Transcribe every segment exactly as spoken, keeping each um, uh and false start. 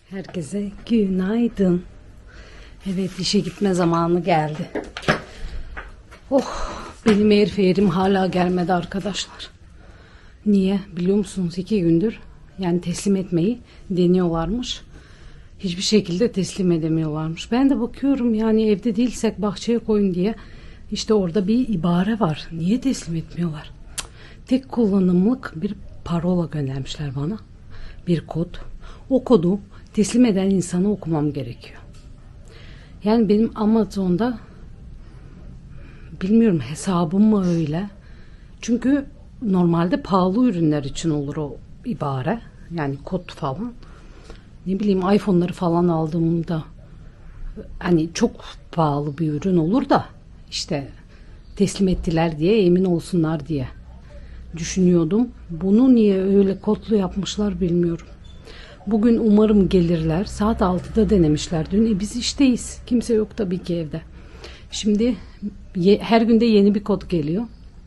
Herkese günaydın. Evet, işe gitme zamanı geldi. Oh, benim airfare'im hala gelmedi arkadaşlar. Niye biliyor musunuz? İki gündür yani teslim etmeyi deniyorlarmış. Hiçbir şekilde teslim edemiyorlarmış. Ben de bakıyorum yani evde değilsek bahçeye koyun diye. İşte orada bir ibare var. Niye teslim etmiyorlar? Tek kullanımlık bir parola göndermişler bana. Bir kod. O kodu teslim eden insana okumam gerekiyor. Yani benim Amazon'da bilmiyorum hesabım mı öyle. Çünkü normalde pahalı ürünler için olur o ibare. Yani kod falan. Ne bileyim iPhone'ları falan aldığımda hani çok pahalı bir ürün olur da işte teslim ettiler diye emin olsunlar diye düşünüyordum. Bunu niye öyle kodlu yapmışlar bilmiyorum. Bugün umarım gelirler. Saat altıda denemişler dün. E biz işteyiz. Kimse yok tabii ki evde. Şimdi ye, her günde yeni bir kod geliyor.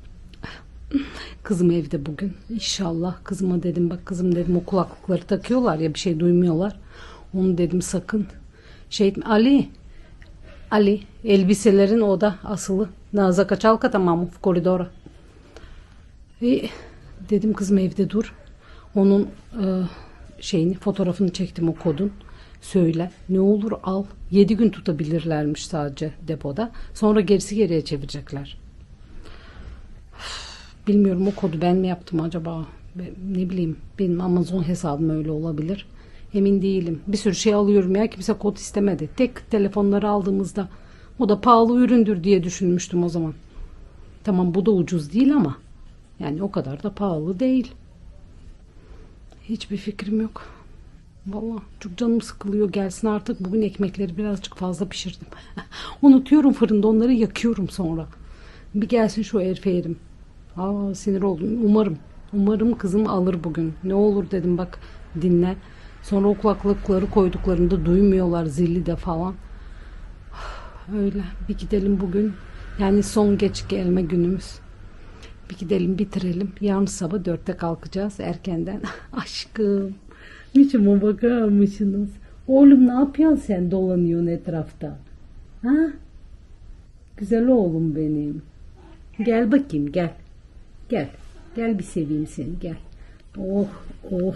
Kızım evde bugün. İnşallah kızıma dedim bak kızım dedim o kulaklıkları takıyorlar ya bir şey duymuyorlar. Onu dedim sakın. Şey Ali Ali elbiselerin oda asılı. Naza kaçalka tamam v koridora. E, dedim kızım evde dur. Onun e, şeyini fotoğrafını çektim o kodun. Söyle ne olur al. yedi gün tutabilirlermiş sadece depoda. Sonra gerisi geriye çevirecekler. Bilmiyorum o kodu ben mi yaptım acaba? Ne bileyim benim Amazon hesabım öyle olabilir. Emin değilim. Bir sürü şey alıyorum ya kimse kod istemedi. Tek telefonları aldığımızda o da pahalı üründür diye düşünmüştüm o zaman. Tamam bu da ucuz değil ama yani o kadar da pahalı değil. Hiçbir fikrim yok. Vallahi çok canım sıkılıyor. Gelsin artık bugün ekmekleri birazcık fazla pişirdim. Unutuyorum fırında onları yakıyorum sonra. Bir gelsin şu airfare'im. Aa sinir oldum. Umarım. Umarım kızım alır bugün. Ne olur dedim bak dinle. Sonra o kulaklıkları koyduklarında duymuyorlar zilli de falan. Öyle. Bir gidelim bugün. Yani son geç gelme günümüz. Bir gidelim bitirelim. Yarın sabah dörtte kalkacağız erkenden. Aşkım. Niçin bakar mısınız? Oğlum ne yapıyorsun sen dolanıyorsun etrafta? Ha? Güzel oğlum benim. Gel bakayım gel. Gel. Gel bir seveyim seni gel. Oh oh.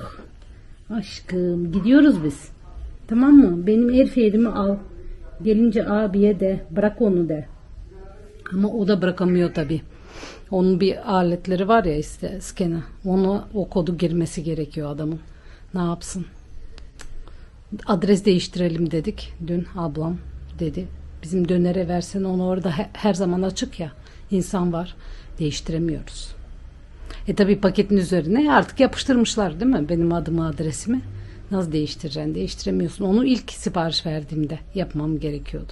Aşkım gidiyoruz biz. Tamam mı? Benim airfare'imi al. Gelince abiye de bırak onu de. Ama o da bırakamıyor tabii. Onun bir aletleri var ya işte scanner. Onu o kodu girmesi gerekiyor adamın. Ne yapsın? Adres değiştirelim dedik. Dün ablam dedi. Bizim dönere versen onu orada her zaman açık ya. İnsan var. Değiştiremiyoruz. E tabi paketin üzerine artık yapıştırmışlar değil mi? Benim adımı adresimi. Nasıl değiştireceksin? Değiştiremiyorsun. Onu ilk sipariş verdiğimde yapmam gerekiyordu.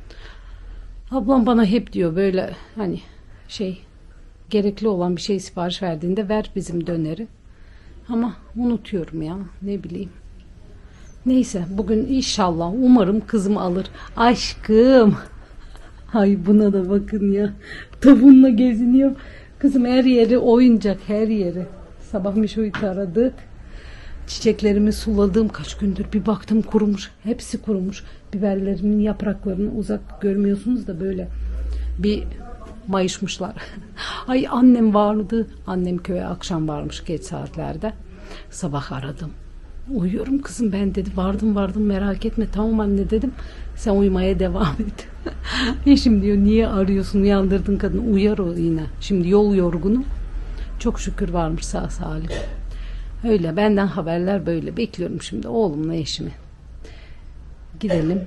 Ablam bana hep diyor böyle hani şey gerekli olan bir şey sipariş verdiğinde ver bizim döneri. Ama unutuyorum ya ne bileyim. Neyse bugün inşallah umarım kızım alır. Aşkım. Ay buna da bakın ya. Tavuğunla geziniyor. Kızım her yeri oyuncak her yeri. Sabah Mişo'yu taradık. Çiçeklerimi suladım kaç gündür. Bir baktım kurumuş. Hepsi kurumuş. Biberlerimin yapraklarını uzak görmüyorsunuz da böyle bir mayışmışlar. Ay annem vardı. Annem köye akşam varmış geç saatlerde. Sabah aradım. Uyuyorum kızım ben dedi. Vardım vardım merak etme. Tamam anne dedim. Sen uyumaya devam et. Eşim diyor niye arıyorsun uyandırdın kadını. Uyar o yine. Şimdi yol yorgunu. Çok şükür varmış sağ salim. Öyle benden haberler böyle. Bekliyorum şimdi oğlumla eşimi. Gidelim.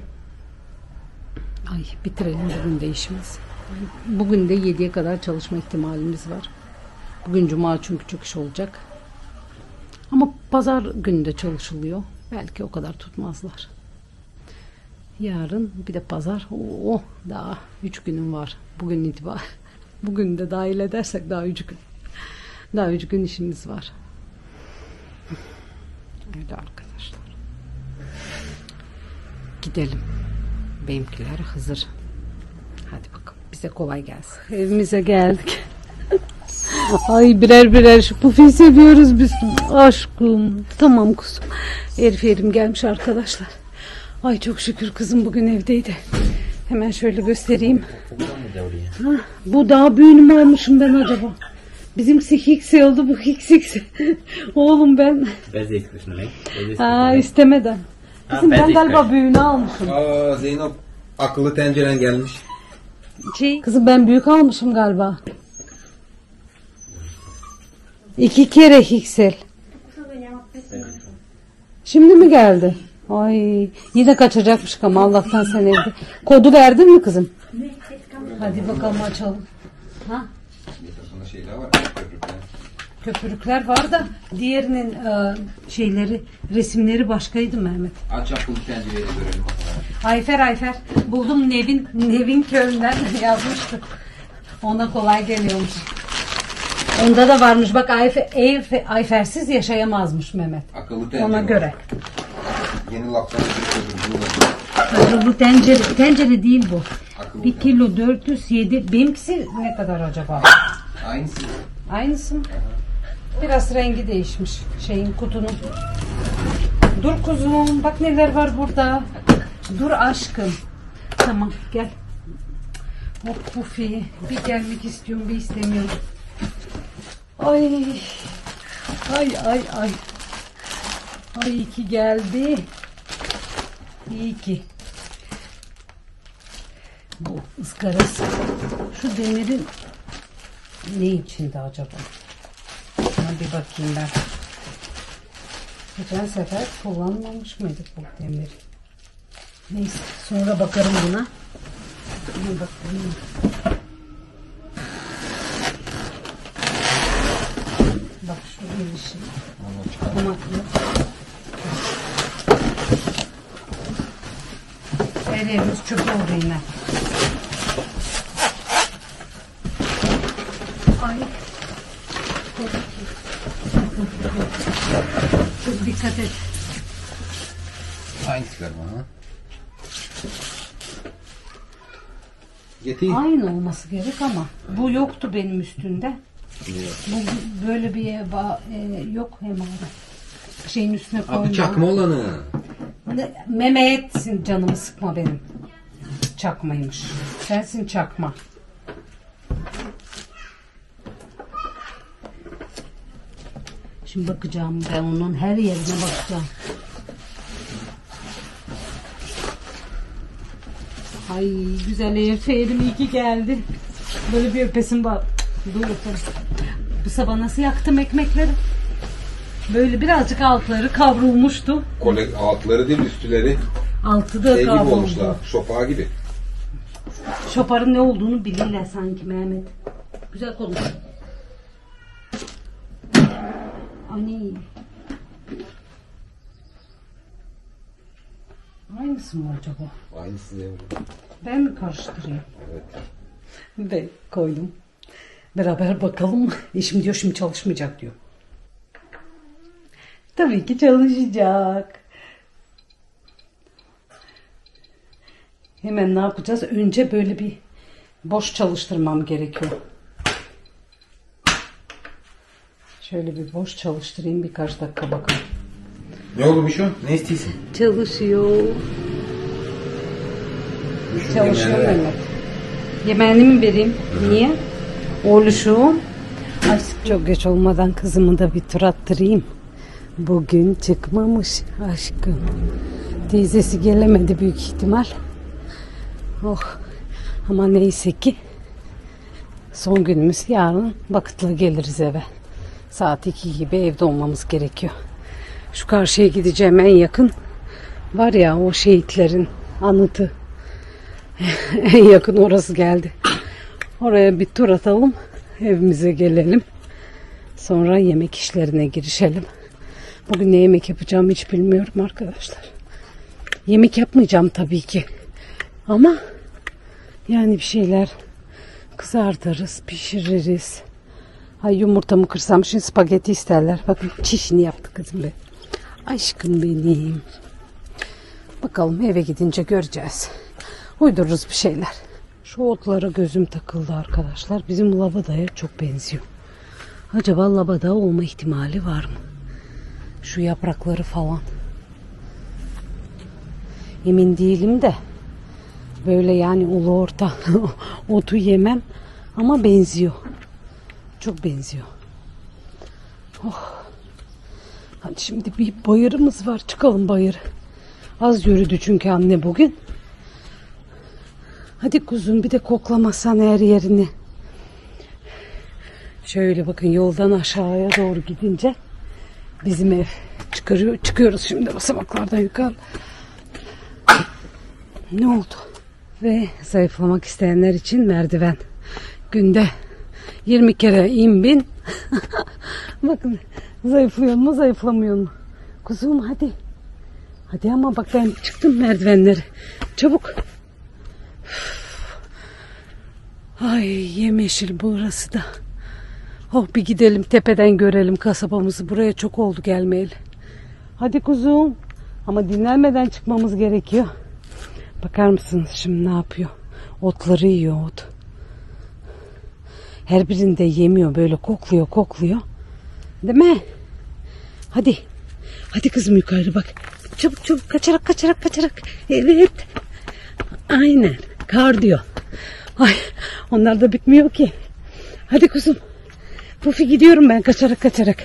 Ay bitirelim bugün de işimiz. Bugün de yediye kadar çalışma ihtimalimiz var. Bugün cuma çünkü çok iş olacak. Ama pazar günü de çalışılıyor. Belki o kadar tutmazlar. Yarın bir de pazar. Oh daha üç günüm var. Bugün itibaren. Bugün de dahil edersek daha üç gün. Daha üç gün işimiz var. Öyle arkadaşlar. Gidelim. Benimkiler hazır. Hadi bakalım. Bize kolay gelsin. Evimize geldik. Ay birer birer şu pufi seviyoruz biz. Aşkım. Tamam kuzum. Elif yerim gelmiş arkadaşlar. Ay çok şükür kızım bugün evdeydi. Hemen şöyle göstereyim. Ha, bu daha büyüğünü mü almışım ben acaba? Bizimkisi Hix'i oldu, bu Hix'i. Oğlum ben. Ha istemeden. Kızım ben galiba büyüğünü almışım. Aa Zeynep akıllı tenceren gelmiş. Şey, kızım ben büyük almışım galiba. İki kere Hix'el. Şimdi mi geldi? Ay yine kaçacakmış ama Allah'tan sen evde. Kodu verdin mi kızım? Hadi bakalım açalım. Ha? Şeyler var, köpürükler. Köpürükler var da diğerinin e, şeyleri, resimleri başkaydı Mehmet. Aç akıllı tencereyi görelim. Ayfer Ayfer buldum Nevin Nevin Köln'den yazmıştı. Ona kolay geliyormuş. Onda da varmış bak Ayfer, Ayfer, Ayfer'siz yaşayamazmış Mehmet. Akıllı tencere. Ona göre. Yeni laflar Bu tencere, tencere değil bu. Akıllı bir kilo dört yüz yedi. Benimkisi ne kadar acaba? Aynısı. Aynısı mı? Biraz rengi değişmiş şeyin kutunun. Dur kuzum bak neler var burada. Dur aşkım. Tamam gel. Oh Pufi. Bir gelmek istiyorum bir istemiyorum. Ay. Ay ay ay. Ay iyi ki geldi. İyi ki. Bu ızgarası. Şu demirin ne içinde acaba? Şuna bir bakayım ben. Geçen sefer kullanmamış mıydık bu demiri? Neyse sonra bakarım buna. Buna bakalım. Bak şu girişi. Komaklı. Her yerimiz çöp oldu yine. Ay. Çok dikkat et. Aynısı galiba ha. Getir. Aynı olması gerek ama bu yoktu benim üstünde. Bu böyle bir e, yok hem şeyin üstüne koyma. Abi çakma olanı. Mehmet'sin canımı sıkma benim. Çakmaymış. Sensin çakma. Şimdi bakacağım ben onun her yerine bakacağım. Ay güzel Efe'lim iyi ki geldi. Böyle bir öpesim var. Dur öperim. Bu sabah nasıl yaktım ekmekleri? Böyle birazcık altları kavrulmuştu. Kole, altları değil üstleri. Altı da şey gibi kavruldu. olmuşlar. Şopağı gibi. Şoparın ne olduğunu bilirler sanki Mehmet. Güzel konuş. Ani. Aynısı mı acaba? Aynısı değil mi? Ben mi karıştırayım? Evet. Ve koydum. Beraber bakalım. Eşim diyor şimdi çalışmayacak diyor. Tabii ki çalışacak. Hemen ne yapacağız? Önce böyle bir boş çalıştırmam gerekiyor. Şöyle bir boş çalıştırayım birkaç dakika bakalım. Ne oldu Mişo? Ne istiyorsun? Çalışıyor. Mişo Çalışıyor yemeğe ver. Mehmet. Yemeğini mi vereyim? Niye? Oğluşum. Ay çok geç olmadan kızımı da bir tur attırayım. Bugün çıkmamış aşkım. Teyzesi gelemedi büyük ihtimal. Oh. Ama neyse ki son günümüz yarın vakitli geliriz eve. Saat iki gibi evde olmamız gerekiyor. Şu karşıya gideceğim en yakın. Var ya o şehitlerin anıtı. En yakın orası geldi. Oraya bir tur atalım. Evimize gelelim. Sonra yemek işlerine girişelim. Bugün ne yemek yapacağımı hiç bilmiyorum arkadaşlar. Yemek yapmayacağım tabii ki. Ama yani bir şeyler kızartırız, pişiririz. Ay yumurtamı kırsam şimdi spagetti isterler. Bakın çişini yaptı kızım be. Aşkım benim. Bakalım eve gidince göreceğiz. Uydururuz bir şeyler. Şu otlara gözüm takıldı arkadaşlar. Bizim labadaya çok benziyor. Acaba labada olma ihtimali var mı? Şu yaprakları falan. Emin değilim de. Böyle yani ulu orta otu yemem. Ama benziyor. Çok benziyor. Oh. Hadi şimdi bir bayırımız var. Çıkalım bayır. Az yürüdü çünkü anne bugün. Hadi kuzum bir de koklamasan her yerini. Şöyle bakın yoldan aşağıya doğru gidince bizim ev çıkarıyor. Çıkıyoruz şimdi basamaklardan yukarı. Ne oldu? Ve zayıflamak isteyenler için merdiven. Günde yirmi kere in bin. Bakın zayıflıyor mu zayıflamıyor mu? Kuzum hadi. Hadi ama bak ben çıktım merdivenleri. Çabuk. Ay yemyeşil burası da. Oh bir gidelim tepeden görelim kasabamızı. Buraya çok oldu gelmeyeli. Hadi kuzum. Ama dinlenmeden çıkmamız gerekiyor. Bakar mısınız şimdi ne yapıyor? Otları yiyor ot. Her birinde yemiyor böyle kokluyor kokluyor. Değil mi? Hadi. Hadi kızım yukarı bak. Çabuk çabuk kaçarak kaçarak kaçarak. Evet. Aynen. Kardiyo. Ay onlar da bitmiyor ki. Hadi kuzum. Pufi gidiyorum ben kaçarak kaçarak.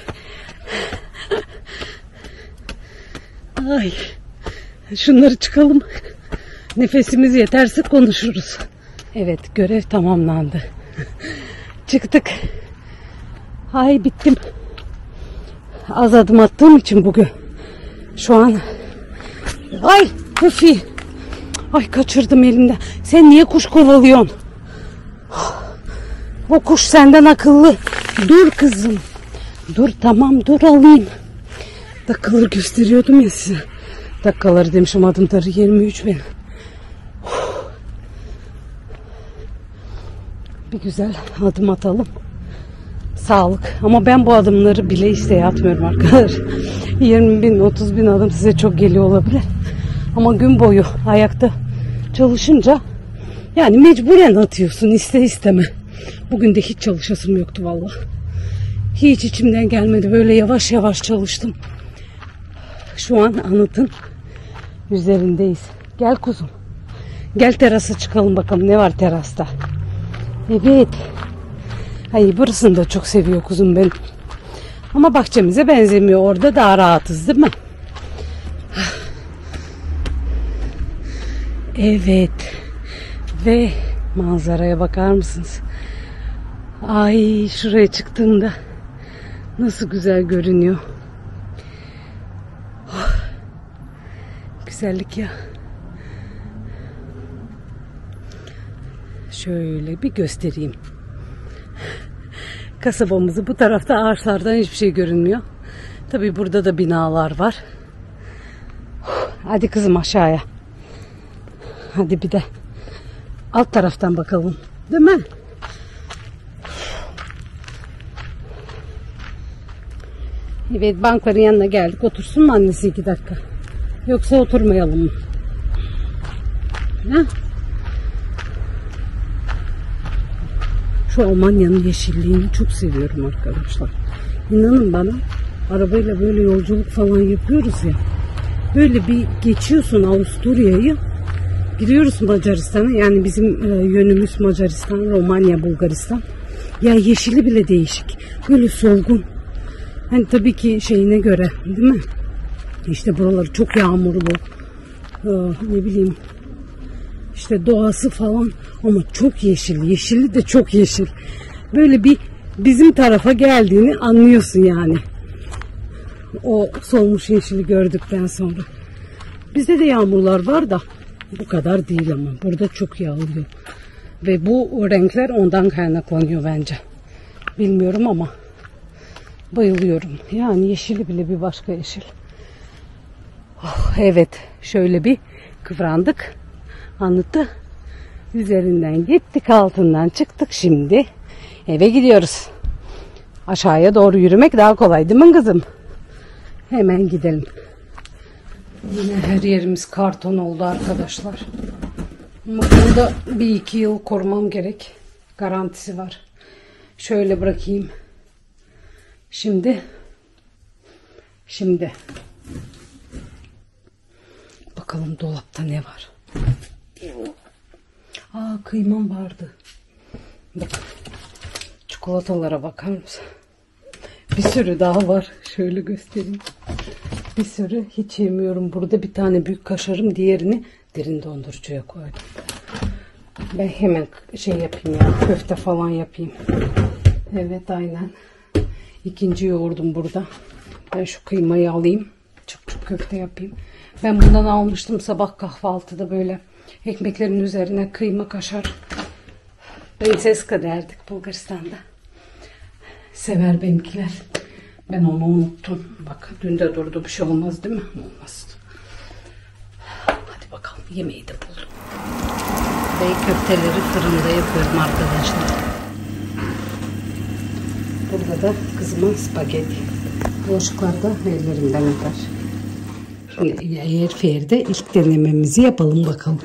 Ay. Şunları çıkalım. Nefesimiz yeterse konuşuruz. Evet görev tamamlandı. Çıktık. Ay bittim. Az adım attığım için bugün. Şu an. Ay Pufi. Ay kaçırdım elimden. Sen niye kuş kovalıyorsun? O kuş senden akıllı. Dur kızım. Dur tamam dur alayım. Dakikaları gösteriyordum ya size. Dakikaları demişim adımları yirmi üç benim. Bir güzel adım atalım. Sağlık. Ama ben bu adımları bile isteye atmıyorum arkadaşlar. yirmi bin otuz bin adım size çok geliyor olabilir. Ama gün boyu ayakta çalışınca yani mecburen atıyorsun iste isteme. Bugün de hiç çalışasım yoktu vallahi. Hiç içimden gelmedi. Böyle yavaş yavaş çalıştım. Şu an anıtın üzerindeyiz. Gel kuzum. Gel terasa çıkalım bakalım ne var terasta. Evet. Ay burasını da çok seviyor kuzum benim. Ama bahçemize benzemiyor. Orada daha rahatız değil mi? Evet. Ve manzaraya bakar mısınız? Ay şuraya çıktığımda nasıl güzel görünüyor. Oh, güzellik ya. Şöyle bir göstereyim. Kasabamızı bu tarafta ağaçlardan hiçbir şey görünmüyor. Tabii burada da binalar var. Hadi kızım aşağıya. Hadi bir de alt taraftan bakalım. Değil mi? Evet bankların yanına geldik. Otursun mu annesi iki dakika? Yoksa oturmayalım mı? Ha? Şu Almanya'nın yeşilliğini çok seviyorum arkadaşlar. İnanın bana arabayla böyle yolculuk falan yapıyoruz ya. Böyle bir geçiyorsun Avusturya'yı. Gidiyoruz Macaristan'a. Yani bizim e, yönümüz Macaristan, Romanya, Bulgaristan. Ya yeşili bile değişik. Böyle solgun. Hani tabii ki şeyine göre değil mi? İşte buraları çok yağmurlu. Ee, ne bileyim. İşte doğası falan ama çok yeşil. Yeşili de çok yeşil. Böyle bir bizim tarafa geldiğini anlıyorsun yani. O solmuş yeşili gördükten sonra. Bizde de yağmurlar var da bu kadar değil ama. Burada çok yağıyor. Ve bu renkler ondan kaynaklanıyor bence. Bilmiyorum ama bayılıyorum. Yani yeşili bile bir başka yeşil. Oh, evet. Şöyle bir kıvrandık. Anıtı üzerinden gittik. Altından çıktık. Şimdi eve gidiyoruz. Aşağıya doğru yürümek daha kolay değil mi kızım? Hemen gidelim. Yine her yerimiz karton oldu arkadaşlar. Ama burada bir iki yıl korumam gerek. Garantisi var. Şöyle bırakayım. Şimdi. Şimdi. Bakalım. bakalım dolapta ne var. Aa, kıymam vardı. Bak. Çikolatalara bakar mısın? Bir sürü daha var. Şöyle göstereyim. Bir sürü hiç yemiyorum. Burada bir tane büyük kaşarım. Diğerini derin dondurucuya koydum. Ben hemen şey yapayım ya. Köfte falan yapayım. Evet, aynen. İkinci yoğurdum burada. Ben şu kıymayı alayım. Çok çok köfte yapayım. Ben bundan almıştım sabah kahvaltıda, böyle ekmeklerin üzerine kıyma, kaşar. Benseska derdik Bulgaristan'da. Sever benimkiler. Ben onu unuttum. Bak dün de durdu, bir şey olmaz değil mi? Olmaz. Hadi bakalım, yemeği de buldum. Ve köfteleri fırında yapıyorum arkadaşlar. Burada da kızıma spagetti. Bulaşıklar da ellerimden öper. Şimdi airfryer'de ilk denememizi yapalım bakalım.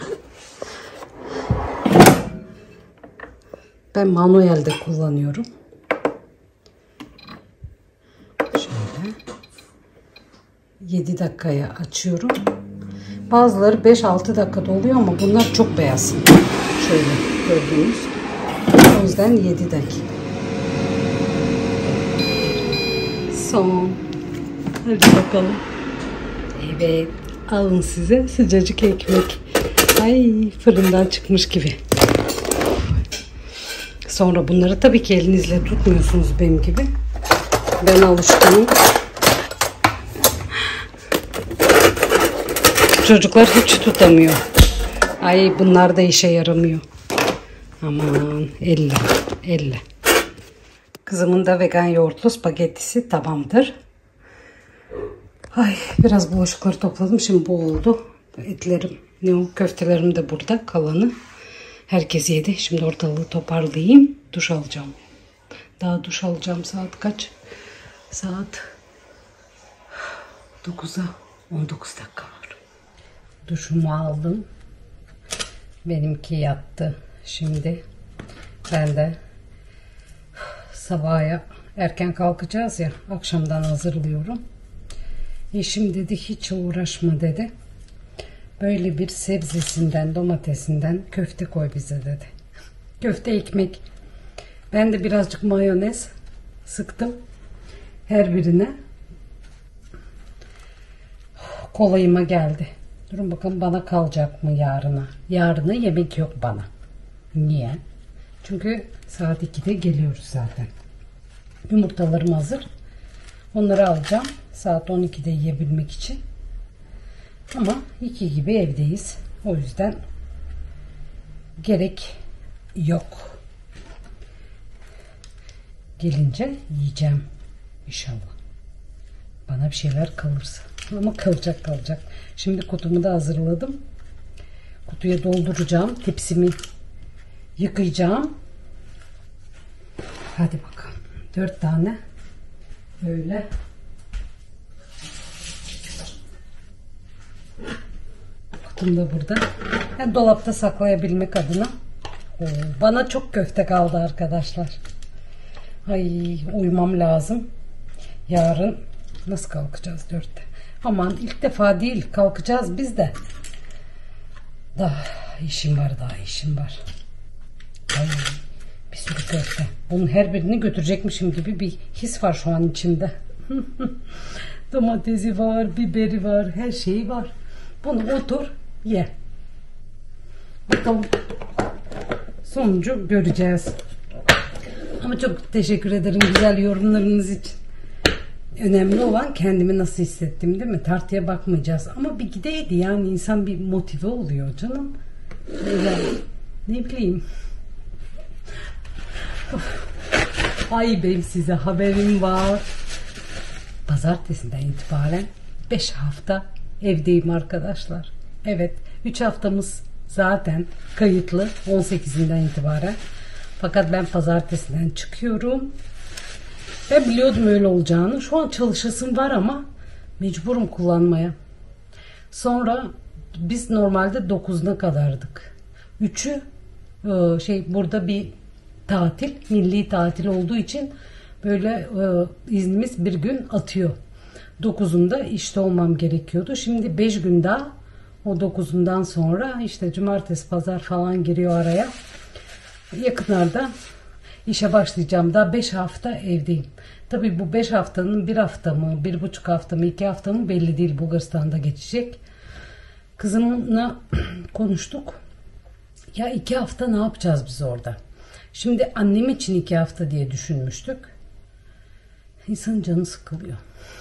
Ben manuelde kullanıyorum. Şöyle yedi dakikaya açıyorum. Bazıları beş altı dakikada oluyor ama bunlar çok beyaz. Şöyle gördüğünüz. O yüzden yedi dakika. Son. Hadi bakalım. Evet. Alın size sıcacık ekmek. Ay, fırından çıkmış gibi. Sonra bunları tabii ki elinizle tutmuyorsunuz benim gibi. Ben alıştım. Çocuklar hiç tutamıyor. Ay, bunlar da işe yaramıyor. Aman, elle, elle. Kızımın da vegan yoğurtlu spagettisi tamamdır. Ay, biraz bulaşıkları topladım. Şimdi bu oldu. Etlerim, ne o, köftelerim de burada, kalanı. Herkes yedi. Şimdi ortalığı toparlayayım. Duş alacağım. Daha duş alacağım. Saat kaç? Saat dokuza on dokuz dakika var. Duşumu aldım. Benimki yattı. Şimdi ben de sabaha erken kalkacağız ya. Akşamdan hazırlıyorum. Eşim dedi hiç uğraşma dedi. Böyle bir sebzesinden, domatesinden köfte koy bize dedi. Köfte ekmek. Ben de birazcık mayonez sıktım her birine. Kolayıma geldi. Durun bakalım bana kalacak mı yarına. Yarına yemek yok bana. Niye? Çünkü saat ikide geliyoruz zaten. Yumurtalarım hazır. Onları alacağım. Saat on ikide yiyebilmek için. Ama iki gibi evdeyiz. O yüzden gerek yok. Gelince yiyeceğim inşallah. Bana bir şeyler kalırsa. Ama kalacak kalacak. Şimdi kutumu da hazırladım. Kutuya dolduracağım. Tepsimi yıkayacağım. Hadi bakalım. Dört tane böyle kutum da burada. Yani dolapta saklayabilmek adına. Oo, bana çok köfte kaldı arkadaşlar. Ay, uyumam lazım. Yarın nasıl kalkacağız dörtte? Aman, ilk defa değil, kalkacağız biz de. Daha işim var, daha işim var. Ay, bir sürü köfte. Bunun her birini götürecekmişim gibi bir his var şu an içimde. Domatesi var, biberi var, her şeyi var. Bunu otur ye. Bakalım sonucu göreceğiz. Ama çok teşekkür ederim güzel yorumlarınız için. Önemli olan kendimi nasıl hissettim, değil mi? Tartıya bakmayacağız. Ama bir gideydi yani, insan bir motive oluyor canım. Böyle, ne bileyim. Ay, benim size haberim var. Pazartesinden itibaren beş hafta evdeyim arkadaşlar. Evet, üç haftamız zaten kayıtlı on sekizinden itibaren. Fakat ben pazartesinden çıkıyorum. Ben biliyordum öyle olacağını. Şu an çalışasım var ama mecburum kullanmaya. Sonra biz normalde dokuzuna kadardık. üçü şey burada bir tatil, milli tatil olduğu için böyle iznimiz bir gün atıyor. dokuzunda işte olmam gerekiyordu. Şimdi beş gün daha O dokuzundan sonra işte cumartesi pazar falan giriyor araya. Yakınlarda işe başlayacağım. Daha beş hafta evdeyim. Tabii bu beş haftanın bir hafta mı, bir buçuk hafta mı, iki hafta mı belli değil. Bulgaristan'da geçecek. Kızımla konuştuk. Ya iki hafta ne yapacağız biz orada? Şimdi annem için iki hafta diye düşünmüştük. İnsanın canı sıkılıyor.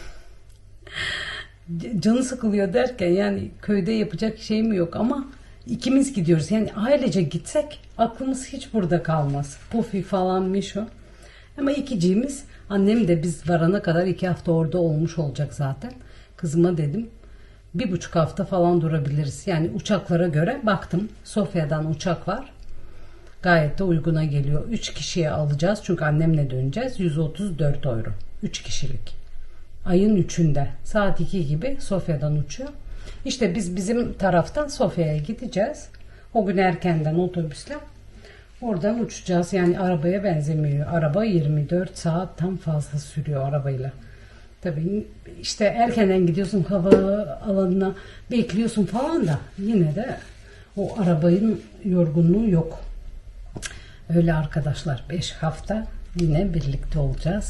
Canı sıkılıyor derken yani köyde yapacak şey mi yok ama ikimiz gidiyoruz. Yani ailece gitsek aklımız hiç burada kalmaz. Pufi falanmış o. Ama ikiciğimiz, annem de biz varana kadar iki hafta orada olmuş olacak zaten. Kızıma dedim bir buçuk hafta falan durabiliriz. Yani uçaklara göre baktım. Sofya'dan uçak var. Gayet de uyguna geliyor. üç kişiye alacağız. Çünkü annemle döneceğiz. yüz otuz dört euro. üç kişilik. Ayın üçünde. Saat iki gibi Sofya'dan uçuyor. İşte biz bizim taraftan Sofya'ya gideceğiz. O gün erkenden otobüsle. Oradan uçacağız. Yani arabaya benzemiyor. Araba yirmi dört saatten fazla sürüyor arabayla. Tabii işte erkenden gidiyorsun, hava alanına bekliyorsun falan da yine de o arabanın yorgunluğu yok. Öyle arkadaşlar, beş hafta yine birlikte olacağız.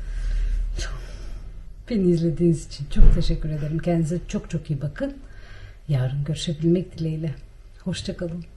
Beni izlediğiniz için çok teşekkür ederim. Kendinize çok çok iyi bakın. Yarın görüşebilmek dileğiyle. Hoşça kalın.